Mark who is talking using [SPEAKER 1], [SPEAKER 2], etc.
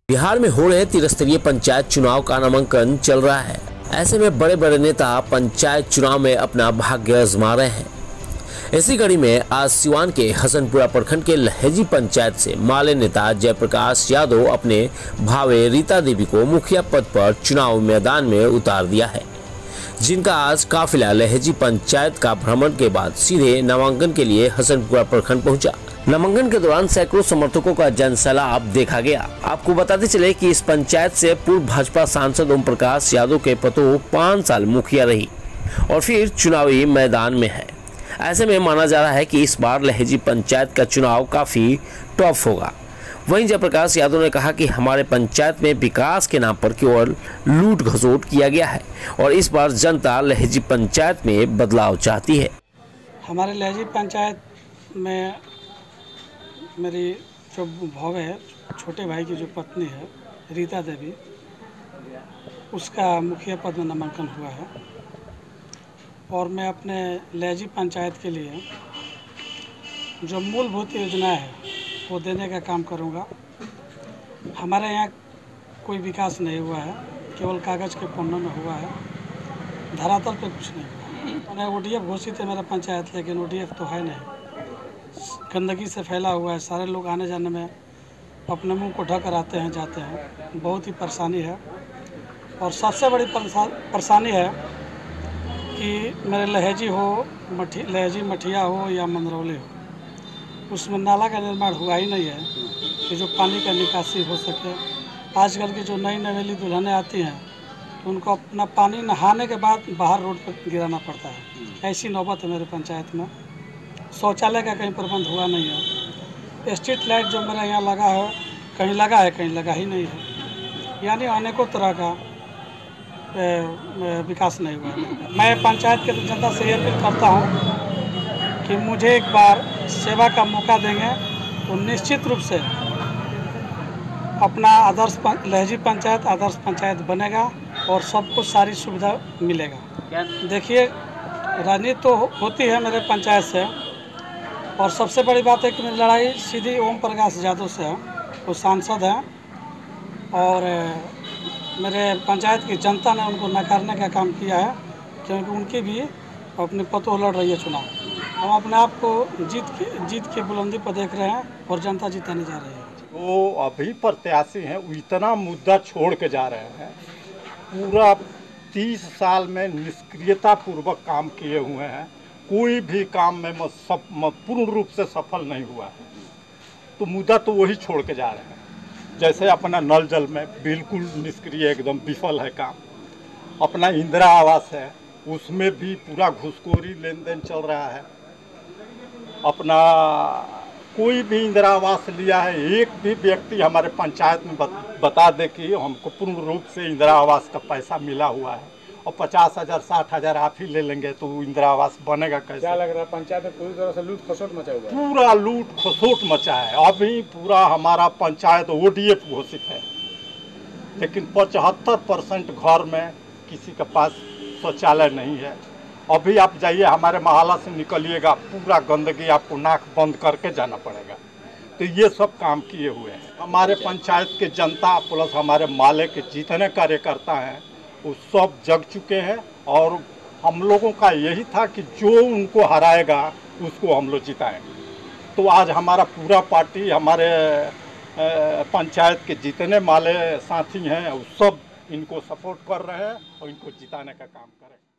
[SPEAKER 1] बिहार में हो रहे त्रिस्तरीय पंचायत चुनाव का नामांकन चल रहा है। ऐसे में बड़े बड़े नेता पंचायत चुनाव में अपना भाग्य आजमा रहे हैं। इसी कड़ी में आज सिवान के हसनपुरा प्रखंड के लहेजी पंचायत से माले नेता जयप्रकाश यादव अपने भावे रीता देवी को मुखिया पद पर चुनाव मैदान में उतार दिया है, जिनका आज काफिला लहेजी पंचायत का भ्रमण के बाद सीधे नामांकन के लिए हसनपुरा प्रखंड पहुंचा। नामांकन के दौरान सैकड़ों समर्थकों का जनसैलाब देखा गया। आपको बताते चले कि इस पंचायत से पूर्व भाजपा सांसद ओम प्रकाश यादव के पतों 5 साल मुखिया रही और फिर चुनावी मैदान में है। ऐसे में माना जा रहा है कि इस बार लहेजी पंचायत का चुनाव काफी टफ होगा। वहीं जयप्रकाश यादव ने कहा कि हमारे पंचायत में विकास के नाम पर केवल लूट घसोट किया गया है और इस बार जनता लहेजी पंचायत में बदलाव चाहती है।
[SPEAKER 2] हमारे लहेजी पंचायत में मेरी जो भाव है, छोटे भाई की जो पत्नी है रीता देवी, उसका मुखिया पद में नामांकन हुआ है और मैं अपने लहेजी पंचायत के लिए जो मूलभूत योजनाएं है वो देने का काम करूंगा। हमारे यहाँ कोई विकास नहीं हुआ है, केवल कागज़ के पन्नों में हुआ है, धरातल पे कुछ नहीं हुआ। मैंने ODF घोषित है मेरा पंचायत, लेकिन ODF तो है नहीं, गंदगी से फैला हुआ है। सारे लोग आने जाने में अपने मुंह को ढक कर आते हैं जाते हैं, बहुत ही परेशानी है। और सबसे बड़ी परेशानी है कि मेरे लहेजी हो, लहेजी मठिया हो या मंदरौली हो, उसमें नाला का निर्माण हुआ ही नहीं है कि जो पानी का निकासी हो सके। आजकल की जो नई नवेली दुल्हनें आती हैं तो उनको अपना पानी नहाने के बाद बाहर रोड पर गिराना पड़ता है। ऐसी नौबत है मेरे पंचायत में। शौचालय का कहीं प्रबंध हुआ नहीं है। स्ट्रीट लाइट जो मेरे यहाँ लगा है, कहीं लगा है कहीं लगा ही नहीं है, यानी अनेकों तरह का विकास नहीं हुआ है। मैं पंचायत के जनता से ये अपील करता हूँ कि मुझे एक बार सेवा का मौका देंगे तो निश्चित रूप से अपना आदर्श लहेजी पंचायत आदर्श पंचायत बनेगा और सबको सारी सुविधा मिलेगा। देखिए, राजनीति तो होती है मेरे पंचायत से, और सबसे बड़ी बात है कि मेरी लड़ाई सीधी ओम प्रकाश यादव से है। वो सांसद हैं और मेरे पंचायत की जनता ने उनको नकारने का काम किया है, क्योंकि उनकी भी अपनी पतों लड़ रही है चुनाव। हम अपने आप को जीत के बुलंदी पर देख रहे हैं और जनता जिताने जा रही है।
[SPEAKER 3] वो अभी प्रत्याशी हैं, वो इतना मुद्दा छोड़ के जा रहे हैं। पूरा 30 साल में निष्क्रियता पूर्वक काम किए हुए हैं, कोई भी काम में पूर्ण रूप से सफल नहीं हुआ है। तो मुद्दा तो वही छोड़ के जा रहे हैं। जैसे अपना नल जल में बिल्कुल निष्क्रिय, एकदम विफल है काम। अपना इंदिरा आवास है, उसमें भी पूरा घूसखोरी लेन देन चल रहा है। अपना कोई भी इंदिरा आवास लिया है, एक भी व्यक्ति हमारे पंचायत में बता दे कि हमको पूर्ण रूप से इंदिरा आवास का पैसा मिला हुआ है। और 50,000 60,000 आप ही ले लेंगे तो इंदिरा आवास बनेगा कैसे? क्या लग रहा है पंचायत में पूरी तरह से लूट खसोट मचा हुआ है? पूरा लूट खसोट मचा है। अभी पूरा हमारा पंचायत ODF घोषित है, लेकिन 75% घर में किसी के पास शौचालय नहीं है। अभी आप जाइए हमारे मोहल्ला से निकलिएगा, पूरा गंदगी, आपको नाक बंद करके जाना पड़ेगा। तो ये सब काम किए हुए हैं। हमारे पंचायत के जनता प्लस हमारे माले के जितने कार्यकर्ता हैं वो सब जग चुके हैं और हम लोगों का यही था कि जो उनको हराएगा उसको हम लोग जिताएंगे। तो आज हमारा पूरा पार्टी, हमारे पंचायत के जितने माले साथी हैं वो सब इनको सपोर्ट कर रहे हैं और इनको जिताने का काम करें।